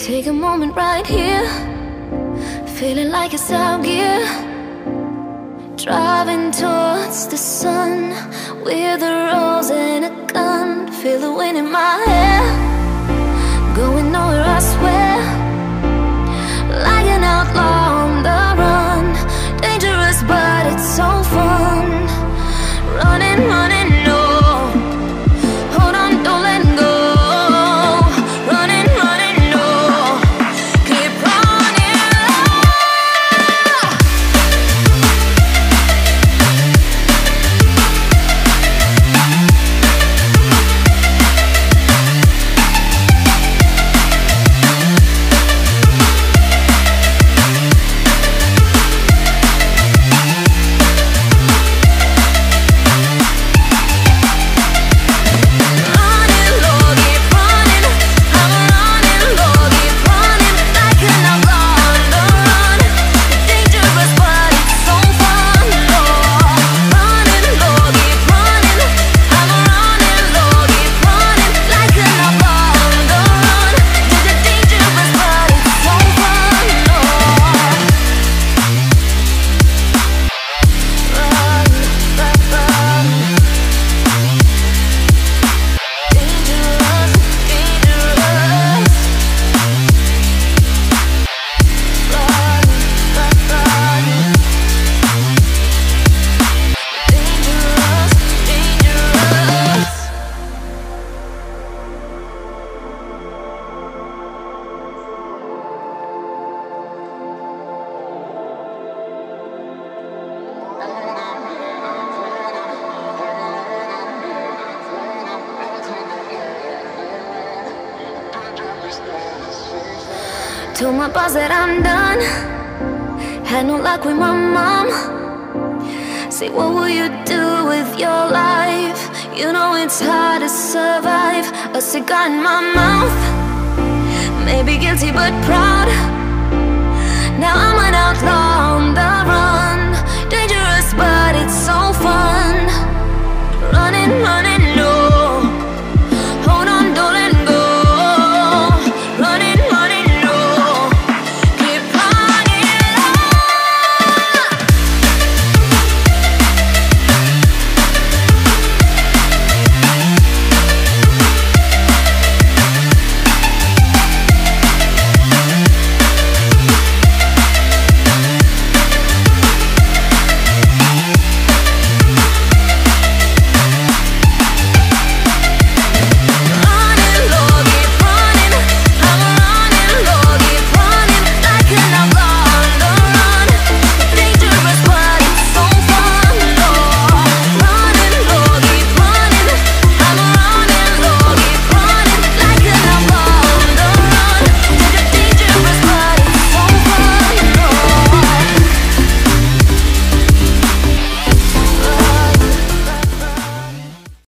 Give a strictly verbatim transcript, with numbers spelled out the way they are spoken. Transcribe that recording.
Take a moment right here, feeling like it's out gear. Driving towards the sun with a rose and a gun. Feel the wind in my hair, going nowhere I swear. Like an outlaw on the run, dangerous but it's so fun. Running, running, no, hold on, don't let go. Running, running, no, keep running. Told my boss that I'm done. Had no luck with my mom. Say, what will you do with your life? You know it's hard to survive. A cigar in my mouth, maybe guilty but proud. Now I'm an outlaw on the run.